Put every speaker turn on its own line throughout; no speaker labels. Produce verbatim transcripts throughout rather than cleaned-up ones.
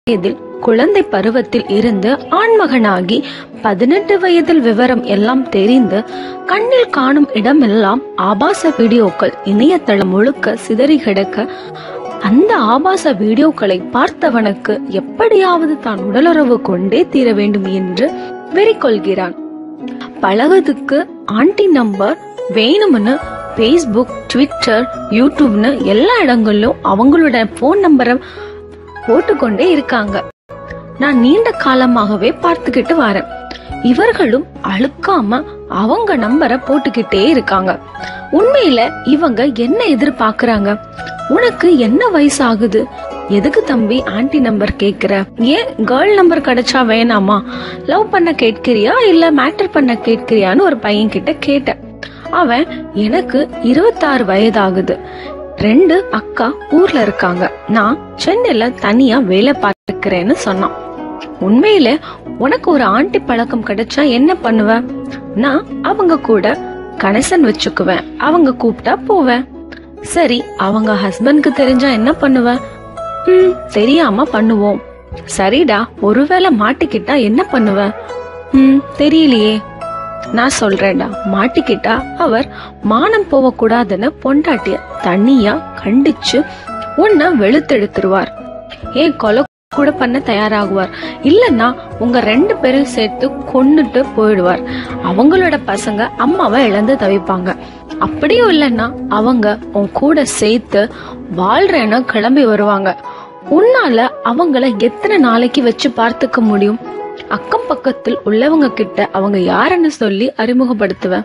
வயதில் குழந்தை பருவத்தில் இருந்து ஆண்மகனாகி பதினெட்டு வயதில் விவரம் எல்லாம் தெரிந்து கண்ணில் காணும் இடமெல்லாம் ஆபாச வீடியோக்கள் இணையதளம் முழுக்க சிதறி கிடக்க அந்த ஆபாச வீடியோக்களை பார்த்தவனுக்கு எப்படியாவது தான் உடலுறவு கொண்டே தீர வேண்டும் என்று வெறி கொள்கிறான். பழகுதுக்கு ஆண்டி நம்பர் வேணும்னு பேஸ்புக், ட்விட்டர், யூடியூப்னு எல்லா இடங்களிலும் அவங்களோட போன் நம்பரை போட்டுக்கொண்டே இருக்காங்க. நான் நீண்ட காலமாகவே பார்த்துக்கிட்டு வரேன். இவர்களும் அழுக்காம அவங்க நம்பரை போட்டுக்கிட்டே இருக்காங்க. உண்மையில இவங்க என்ன எதிர்பார்க்கறாங்க? உனக்கு என்ன வயசு ஆகுது? எதுக்கு தம்பி ஆன்டி நம்பர் கேக்குற? ஏன் கேர்ள் நம்பர் கிடைச்சா வேணாமா? லவ் பண்ண கேட்கிறியா இல்ல மேட்டர் பண்ண கேட்கிறியான்னு ஒரு பையன் கிட்ட கேட்டேன். அவன் எனக்கு இருபத்தாறு வயதாகுது, ரெண்டு அக்கா ஊர்ல இருக்காங்க, நான் சென்னையில தனியா வேலை பார்க்கிறேன்னு சொன்னான். உண்மையில உனக்கு ஒரு ஆண்டி பழக்கம் கிடைச்சா என்ன பண்ணுவ? நான் அவங்க கூட கனெக்ஷன் வச்சுக்குவேன், அவங்க கூப்பிட்டா போவேன். சரி, அவங்க ஹஸ்பண்ட்க்கு தெரிஞ்சா என்ன பண்ணுவ? ம் தெரியாம பண்ணுவோம். சரிடா, ஒருவேளை மாட்டிக்கிட்டா என்ன பண்ணுவ? ம் தெரியலையே. நான் சொல்றேன்டா, மாட்டிக்கிட்டா அவர் மானம் போக கூடாதுன்னு பொண்டாட்டிய தனியா கண்டிச்சு உன்னை வெளுத்தெடுத்துருவார். ஏன் கொலை கூட பண்ண தயாராகுவார். இல்லன்னா உங்க ரெண்டு பேரும் சேர்த்து கொன்னுட்டு போயிடுவார். அவங்களோட பசங்க அம்மாவை இழந்து தவிப்பாங்க. அப்படியும் இல்லன்னா அவங்க உன் கூட சேர்த்து வாழ்றேன்னு கிளம்பி வருவாங்க. உன்னால அவங்கள எத்தனை நாளைக்கு வச்சு பார்த்துக்க முடியும்? அக்கம் பக்கத்தில் உள்ளவங்க கிட்ட அவங்க யாருன்னு சொல்லி அறிமுகப்படுத்துவ?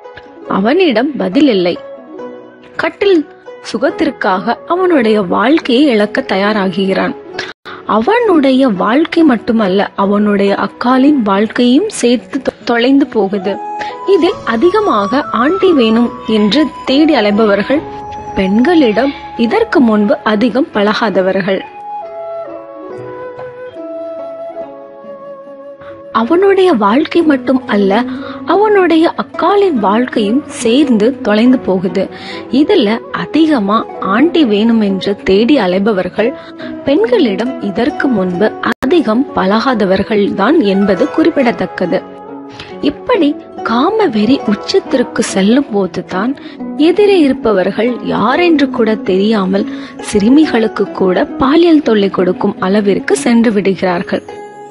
அவனிடம் பதில் இல்லை. கட்டில் சுகத்திற்காக அவனுடைய வாழ்க்கையை இழக்க தயாராகிறான். அவனுடைய வாழ்க்கை மட்டுமல்ல, அவனுடைய அக்காலின் வாழ்க்கையும் சேர்த்து தொலைந்து போகுது. இதில் அதிகமாக ஆண்டி வேணும் என்று தேடி அலைபவர்கள் பெண்களிடம் இதற்கு முன்பு அதிகம் பழகாதவர்கள். அவனுடைய வாழ்க்கை மட்டும் அல்ல, அவனுடைய அக்காலின் வாழ்க்கையும் சேர்ந்து தொலைந்து போகுது. இதுல அதிகமா ஆண்டி வேணும் என்று தேடி அலைபவர்கள் பெண்களிடம் இதற்கு முன்பு அதிகம் பழகாதவர்கள் தான் என்பது குறிப்பிடத்தக்கது. இப்படி காம வெறி உச்சத்திற்கு செல்லும் போதுதான் எதிரே இருப்பவர்கள் யாரென்று கூட தெரியாமல் சிறுமிகளுக்கு கூட பாலியல் தொல்லை கொடுக்கும் அளவிற்கு சென்று விடுகிறார்கள்.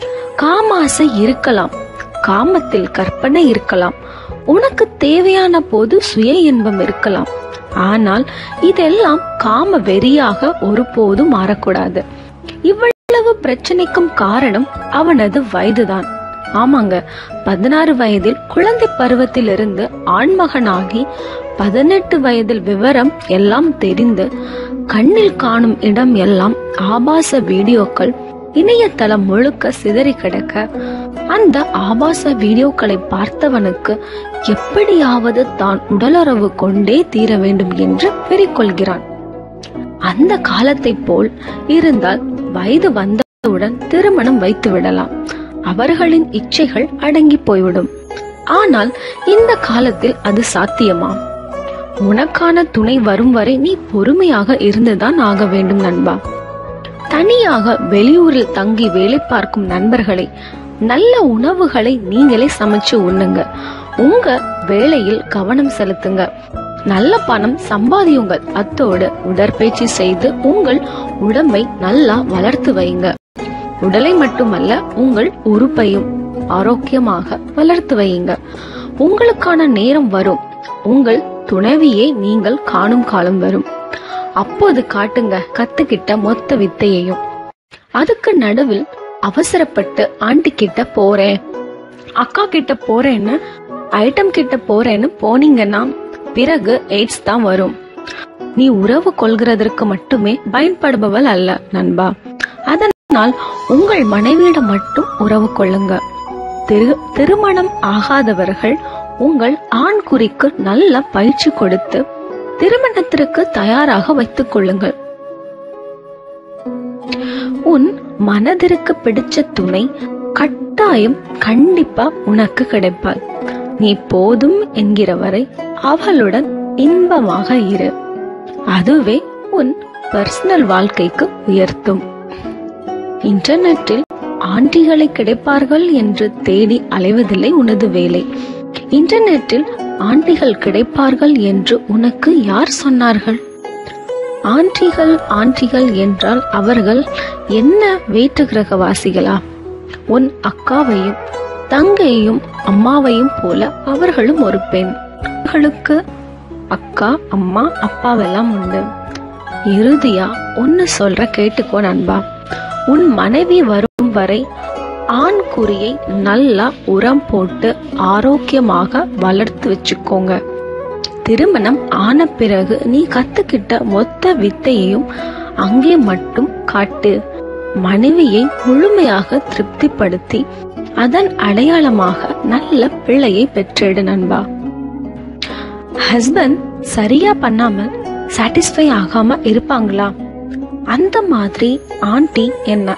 காமாசை இருக்கலாம், காமத்தில் கற்பனை இருக்கலாம், உனக்கு தேவையான போது சுய இன்பம் இருக்கலாம். ஆனால் இதெல்லாம் காம வெறியாக ஒருபோதும் மாறக்கூடாது. இவ்வளவு பிரச்சனைக்கும் காரணம் அவனது வயதுதான். ஆமாங்க, பதினாறு வயதில் குழந்தை பருவத்திலிருந்து ஆண்மகனாகி பதினெட்டு வயதில் விவரம் எல்லாம் தெரிந்து கண்ணில் காணும் இடம் எல்லாம் ஆபாச வீடியோக்கள் இணையதளம் முழுக்க சிதறி கிடக்க அந்த ஆபாச வீடியோக்களை பார்த்தவனுக்கு எப்படியாவது தான் உடலுறவு கொண்டே தீர வேண்டும் என்று பெருக்கொள்கிறான். அந்த காலத்தை போல் இருந்தால் வயது வந்தவுடன் திருமணம் வைத்து விடலாம், அவர்களின் இச்சைகள் அடங்கி போய்விடும். ஆனால் இந்த காலத்தில் அது சாத்தியமா? உனக்கான துணை வரும் வரை நீ பொறுமையாக இருந்துதான் ஆக வேண்டும் நண்பா. தனியாக வெளியூரில் தங்கி வேலை பார்க்கும் நண்பர்களை நல்ல உணவுகளை நீங்களே சமைச்சு உண்ணுங்க. உங்க வேலையில் கவனம் செலுத்துங்க. நல்ல பணம் சம்பாதியுங்கள். அத்தோடு உடற்பயிற்சி செய்து உங்கள் உடம்பை நல்லா வளர்த்து வைங்க. உடலை மட்டுமல்ல, உங்கள் உறுப்பையும் ஆரோக்கியமாக வளர்த்து வையுங்க. உங்களுக்கான நேரம் வரும். உங்கள் துணைவியை நீங்கள் காணும் காலம் வரும். அப்போது காட்டுங்க கத்துக்கிட்ட மொத்த வித்தையையும். அதுக்கு நடுவில் அவசரப்பட்டு ஆண்டி கிட்ட போறேன், அக்கா கிட்ட போறேன்னு, ஐட்டம் கிட்ட போறேன்னு போனீங்கன்னா பிறகு எய்ட்ஸ் தான் வரும். நீ உறவு கொள்கிறதற்கு மட்டுமே பயன்படுபவள் அல்ல நண்பா. அதனால் உங்கள் மனைவியிடம் மட்டும் உறவு கொள்ளுங்க. திரு திருமணம் ஆகாதவர்கள் உங்கள் ஆண் குறிக்கு நல்ல பயிற்சி கொடுத்து திருமணத்திற்கு தயாராக வைத்துக் கொள்ளுங்கள். உன் மனதிற்கு பிடிச்ச துணை கட்டாயம் கண்டிப்பா உனக்கு கிடைப்பாள். நீ போதும் என்கிற வரை அவளுடன் இன்பமாக இரு. அதுவே உன் பர்சனல் வாழ்க்கைக்கு உயர்த்தும். இன்டர்நெட்டில் ஆண்டிகளை கிடைப்பார்கள் என்று தேடி அலைவதில்லை உனது வேலை. இன்டர்நெட்டில் ஆண்டிகள் கிடைப்பார்கள் என்று உனக்கு யார் சொன்னார்கள்? ஆண்டிகள் ஆண்டிகள் என்றால் அவர்கள் என்ன வேற்று கிரகவாசிகளா? உன் அக்காவையும் தங்கையும் அம்மாவையும் போல அவர்களும் ஒரு பெண். அவர்களுக்கு அக்கா அம்மா அப்பாவெல்லாம் உண்டு. இறுதியா ஒன்னு சொல்ற கேட்டுக்கோ நண்பா. உன் மனைவி வரும் வரை ஆண் குறியை நல்லா உரம் போட்டு ஆரோக்கியமாக வளர்த்து வச்சுக்கோங்க. திருமணம் ஆன பிறகு நீ கத்துக்கிட்ட மொத்த வித்தையையும் அங்கே மட்டும் காட்டு. மனைவியை முழுமையாக திருப்திப்படுத்தி அதன் அடையாளமாக நல்ல பிள்ளையை பெற்றெடு நண்பா. ஹஸ்பண்ட் சரியா பண்ணாமல் சாட்டிஸ்ஃபை ஆகாம இருப்பாங்களா? அந்த மாதிரி ஆண்டி என்ன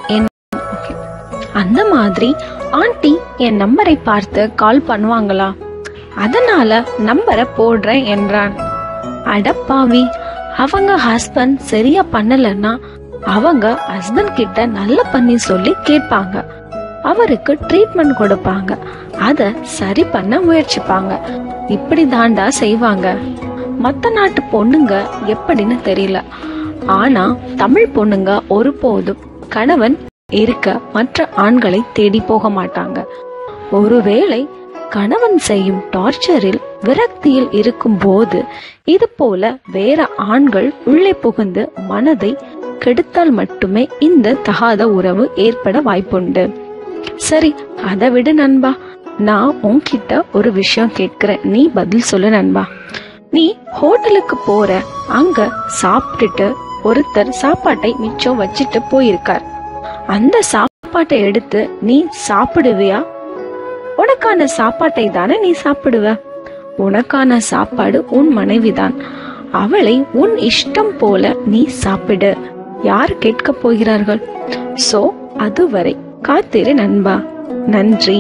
அந்த மாதிரி ஆண்டி என் நம்பரை பார்த்து கால் பண்ணுவாங்களா? அதனால நம்பரை போடுறேன் என்றான். அடப்பாவி, அவங்க ஹஸ்பண்ட் சரியா பண்ணலன்னா அவங்க ஹஸ்பண்ட் கிட்ட நல்ல பண்ணி சொல்லி கேட்பாங்க. அவருக்கு ட்ரீட்மெண்ட் கொடுப்பாங்க. அத சரி பண்ண முயற்சிப்பாங்க. இப்படி தாண்டா செய்வாங்க. மத்த நாட்டு பொண்ணுங்க எப்படின்னு தெரியல. ஆனா தமிழ் பொண்ணுங்க ஒருபோதும் கணவன் இருக்க மற்ற ஆண்களை தேடி போக மாட்டாங்க. ஒருவேளை கணவன் செய்யும் டார்ச்சரில் விரக்தியில் இருக்கும் போது இது போல வேற ஆண்கள் உள்ளே புகுந்து மனதை கெடுத்தால் மட்டுமே இந்த தகாத உறவு ஏற்பட வாய்ப்புண்டு. சரி, அதை விடு நண்பா. நான் உன்கிட்ட ஒரு விஷயம் கேட்கிறேன், நீ பதில் சொல்லு நண்பா. நீ ஹோட்டலுக்கு போற, அங்க சாப்பிட்டுட்டு ஒருத்தர் சாப்பாட்டை மிச்சம் வச்சிட்டு போயிருக்கார். அந்த சாப்பாட்டை எடுத்து நீ சாப்பிடுவியா? உனக்கான சாப்பாட்டை தானே நீ சாப்பிடுவ. உனக்கான சாப்பாடு உன் மனைவிதான். அவளை உன் இஷ்டம் போல நீ சாப்பிடு. யார் கேட்க போகிறார்கள்? சோ அதுவரை காத்திரு நண்பா. நன்றி.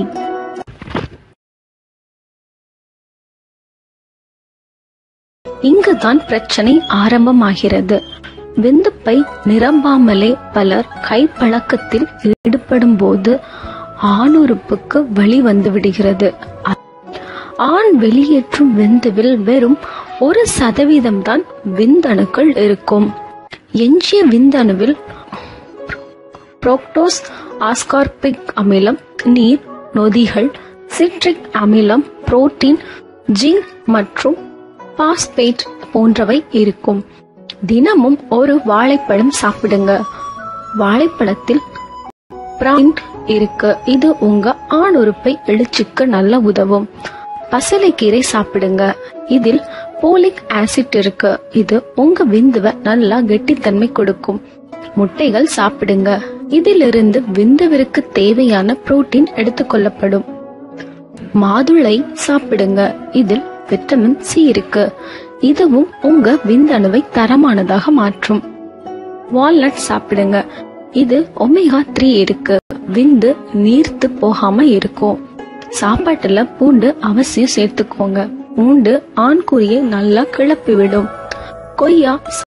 இங்குதான் பிரச்சனை ஆரம்பமாகிறது. விந்துப்பை நிரம்பாமலே பலர் கைப்பழக்கத்தில் ஈடுபடும் போது ஆணுறுப்புக்கு வலி வந்து விடுகிறது. ஆண் வெளியேற்றும் விந்துவில் வெறும் ஒரு சதவீதம் தான் விந்தணுக்கள் இருக்கும். எஞ்சிய விந்தணுவில் புரோக்டோஸ், ஆஸ்கார்பிக் அமிலம், நீர் நொதிகள், சிட்ரிக் அமிலம், புரோட்டீன், ஜிங்க் மற்றும் பாஸ்பேட் போன்றவை இருக்கும். தினமும் ஒரு வாழைப்பழம் சாப்பிடுங்க. வாழைப்பழத்தில் பிராயின் இருக்கு. இது உங்க ஆணுறுப்பை எழுச்சிக்கு நல்ல உதவும். பசலைக்கீரை சாப்பிடுங்க. இதில் போலிக் ஆசிட் இருக்கு. இது உங்க விந்துவை நல்லா கெட்டித்தன்மை கொடுக்கும். முட்டைகள் சாப்பிடுங்க. இதிலிருந்து விந்துவிற்கு தேவையான புரோட்டீன் எடுத்துக்கொள்ளப்படும். மாதுளை சாப்பிடுங்க. இதில் விட்டமின் சி இருக்கு. இதுவும் உங்க விந்தணுவை தரமானதாக மாற்றும். வால்நட் சாப்பிடுங்க. இது ஒமேகா த்ரீ இருக்கு. விந்து நீர்த்து போகாம இருக்கும். சாப்பாட்டுல பூண்டு அவசியம் சேர்த்துக்கோங்க. பூண்டு ஆண்குறியை நல்லா கிளப்பி விடும். கொய்யா